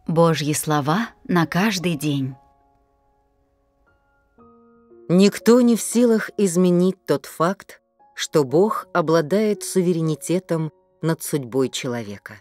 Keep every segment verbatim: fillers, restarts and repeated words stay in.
Божьи слова на каждый день. Никто не в силах изменить тот факт, что Бог обладает суверенитетом над судьбой человека.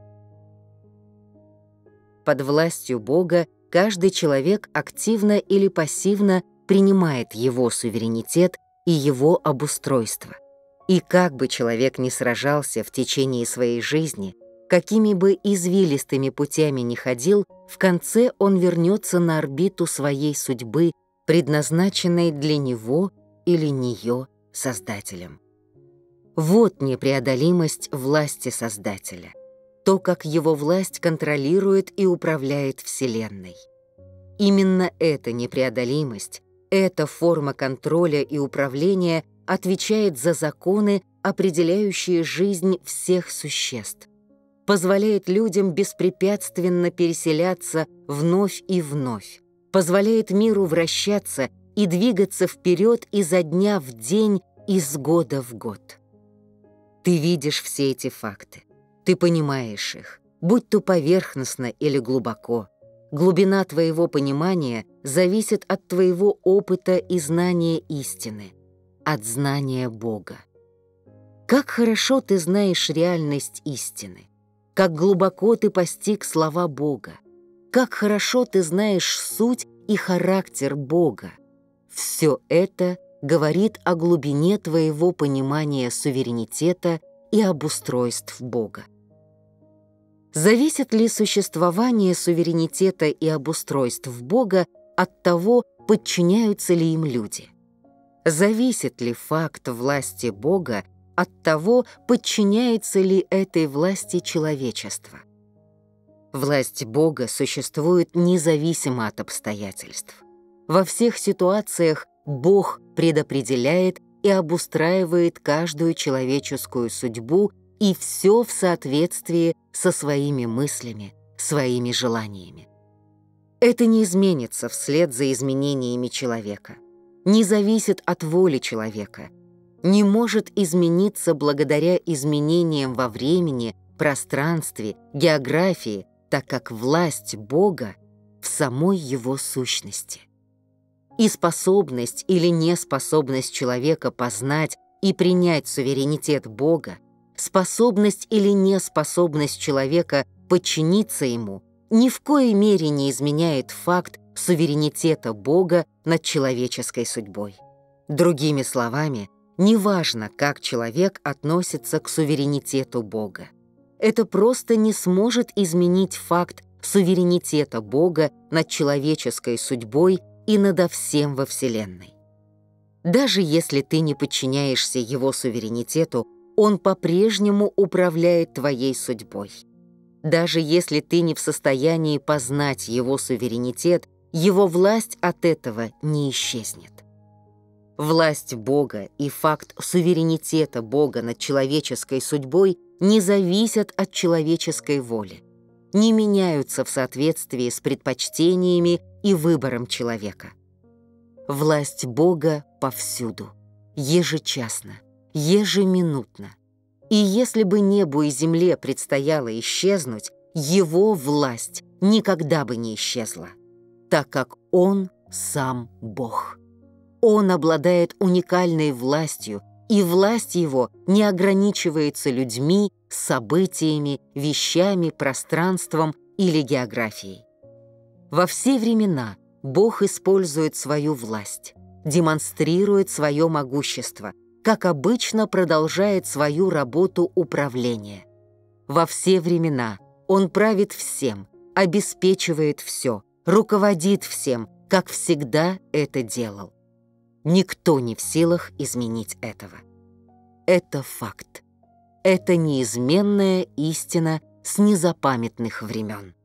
Под властью Бога каждый человек активно или пассивно принимает его суверенитет и его обустройство. И как бы человек ни сражался в течение своей жизни, какими бы извилистыми путями ни ходил, в конце он вернется на орбиту своей судьбы, предназначенной для него или нее Создателем. Вот непреодолимость власти Создателя, то, как его власть контролирует и управляет Вселенной. Именно эта непреодолимость, эта форма контроля и управления отвечает за законы, определяющие жизнь всех существ, позволяет людям беспрепятственно переселяться вновь и вновь, позволяет миру вращаться и двигаться вперед изо дня в день, из года в год. Ты видишь все эти факты, ты понимаешь их, будь то поверхностно или глубоко. Глубина твоего понимания зависит от твоего опыта и знания истины, от знания Бога. Как хорошо ты знаешь реальность истины, как глубоко ты постиг слова Бога, как хорошо ты знаешь суть и характер Бога. Все это говорит о глубине твоего понимания суверенитета и обустройств Бога. Зависит ли существование суверенитета и обустройств Бога от того, подчиняются ли им люди? Зависит ли факт власти Бога от того, подчиняется ли этой власти человечество? Власть Бога существует независимо от обстоятельств. Во всех ситуациях Бог предопределяет и обустраивает каждую человеческую судьбу и все в соответствии со своими мыслями, своими желаниями. Это не изменится вслед за изменениями человека, не зависит от воли человека, не может измениться благодаря изменениям во времени, пространстве, географии, так как власть Бога в самой его сущности. И способность или неспособность человека познать и принять суверенитет Бога, способность или неспособность человека подчиниться ему ни в коей мере не изменяет факт суверенитета Бога над человеческой судьбой. Другими словами, неважно, как человек относится к суверенитету Бога. Это просто не сможет изменить факт суверенитета Бога над человеческой судьбой и надо всем во Вселенной. Даже если ты не подчиняешься его суверенитету, он по-прежнему управляет твоей судьбой. Даже если ты не в состоянии познать его суверенитет, его власть от этого не исчезнет. Власть Бога и факт суверенитета Бога над человеческой судьбой не зависят от человеческой воли, не меняются в соответствии с предпочтениями и выбором человека. Власть Бога повсюду, ежечасно, ежеминутно. И если бы небу и земле предстояло исчезнуть, его власть никогда бы не исчезла, так как он сам Бог. Он обладает уникальной властью, и власть его не ограничивается людьми, событиями, вещами, пространством или географией. Во все времена Бог использует свою власть, демонстрирует свое могущество, как обычно продолжает свою работу управления. Во все времена Он правит всем, обеспечивает все, руководит всем, как всегда это делал. Никто не в силах изменить этого. Это факт. Это неизменная истина с незапамятных времен.